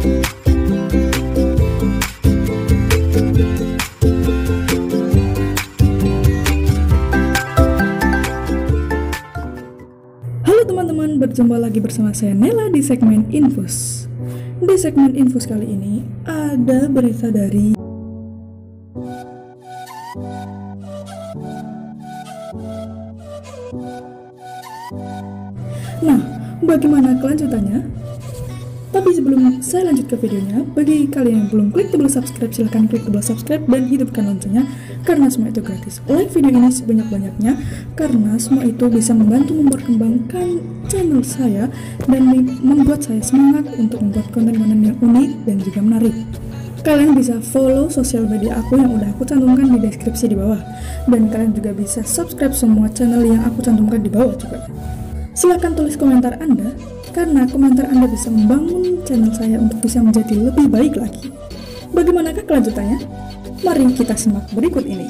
Halo teman-teman, berjumpa lagi bersama saya Nela di segmen Infus. Di segmen Infus kali ini ada berita dari Nah, bagaimana kelanjutannya? Tapi sebelum saya lanjut ke videonya, bagi kalian yang belum klik tombol subscribe, silahkan klik tombol subscribe dan hidupkan loncengnya, karena semua itu gratis. Like video ini sebanyak-banyaknya, karena semua itu bisa membantu memperkembangkan channel saya dan membuat saya semangat untuk membuat konten-konten yang unik dan juga menarik. Kalian bisa follow sosial media aku yang udah aku cantumkan di deskripsi di bawah, dan kalian juga bisa subscribe semua channel yang aku cantumkan di bawah juga. Silahkan tulis komentar Anda, karena komentar Anda bisa membangun channel saya untuk bisa menjadi lebih baik lagi. Bagaimanakah kelanjutannya? Mari kita simak berikut ini.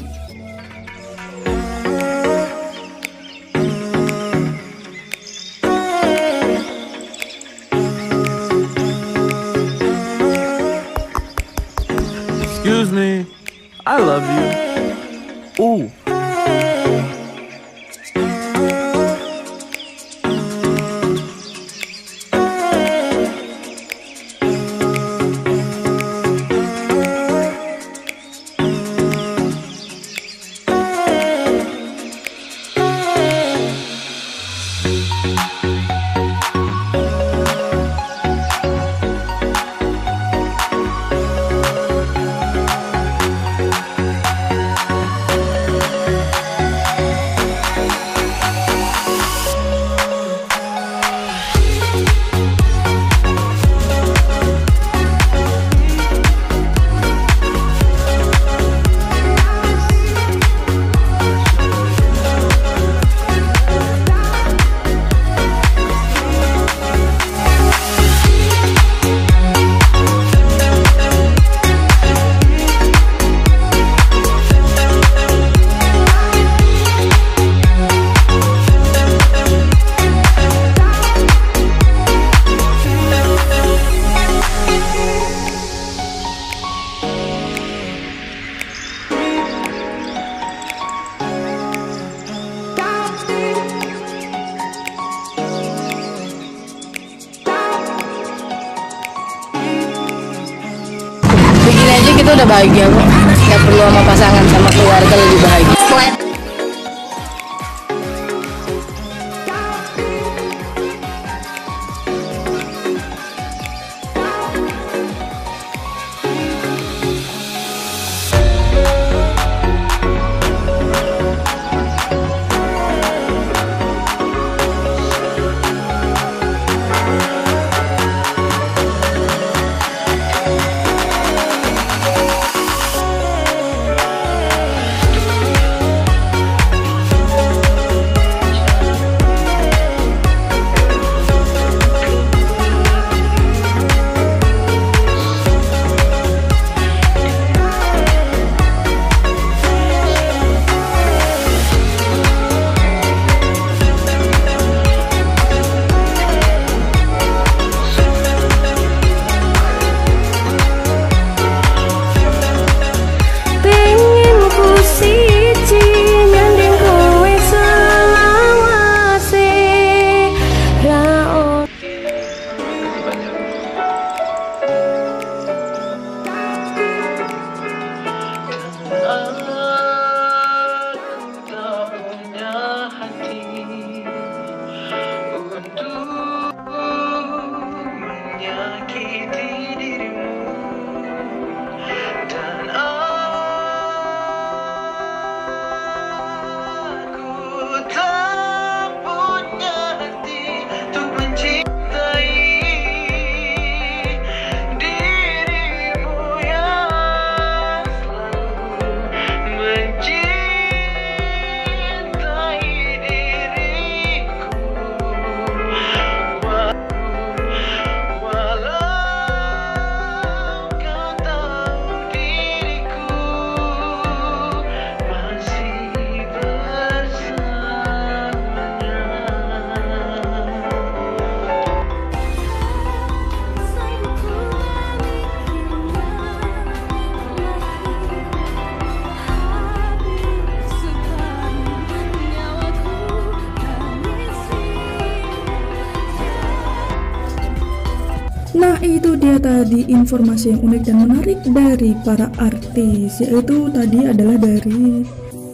Excuse me, I love you. Ooh. Begini aja kita udah bahagia kok, nggak perlu sama pasangan, sama keluarga lebih bahagia. Nah, itu dia tadi informasi yang unik dan menarik dari para artis, yaitu tadi adalah dari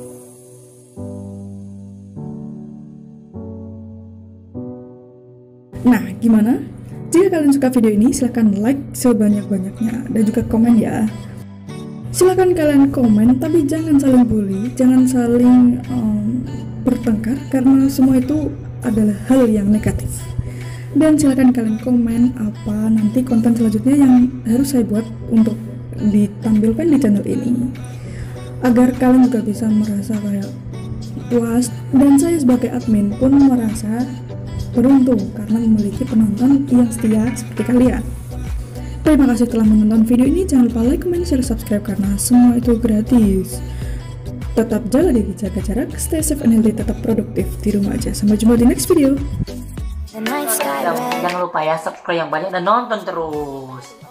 Nah, gimana? Jika kalian suka video ini, silahkan like sebanyak-banyaknya dan juga komen ya. Silahkan kalian komen, tapi jangan saling bully, jangan saling bertengkar, karena semua itu adalah hal yang negatif. Dan silahkan kalian komen apa nanti konten selanjutnya yang harus saya buat untuk ditampilkan di channel ini, agar kalian juga bisa merasa kayak puas, dan saya sebagai admin pun merasa beruntung karena memiliki penonton yang setia seperti kalian. Terima kasih telah menonton video ini. Jangan lupa like, comment, share, subscribe karena semua itu gratis. Tetap jaga diri, jaga jarak, stay safe and healthy, tetap produktif di rumah aja. Sampai jumpa di next video. Jangan lupa ya subscribe yang banyak dan nonton terus.